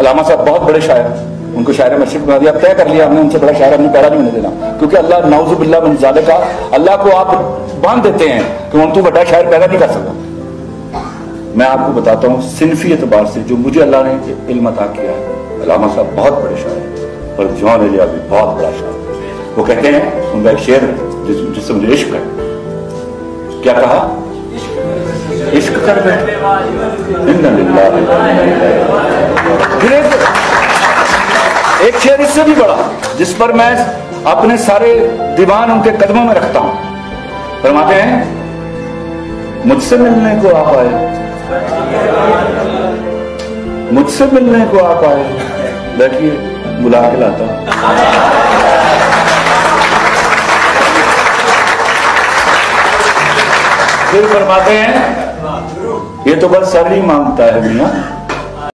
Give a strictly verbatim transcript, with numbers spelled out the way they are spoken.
अल्लामा साहब बहुत बड़े शायर, उनको शायर मशरिक बना दिया। अब तय कर लिया हमने उनसे बड़ा शायर हमने पैदा नहीं होने देना, क्योंकि अल्लाह नाउजुबिल्लाह मिन ज़ालिका, अल्लाह को आप बांध देते हैं कि हम तो बड़ा शायर पैदा नहीं कर सकता। मैं आपको बताता हूँ सिनफी एतबार से जो मुझे अल्लाह ने इल्म अता किया है, अल्लामा साहब बहुत बड़े शायर और जॉन एलिया भी बहुत बड़ा शायर। वो कहते हैं, उनका एक शेर जिस, जिससे मुझे इश्क है, क्या कहा? इश्क कर बैठे। फिर एक शेर इससे भी बड़ा जिस पर मैं अपने सारे दीवान उनके कदमों में रखता हूं। फरमाते हैं, मुझसे मिलने को आप आए, मुझसे मिलने को आप आए, बैठिए बुला के लाता। फिर फरमाते हैं, ये तो बस सर ही मांगता है मियां,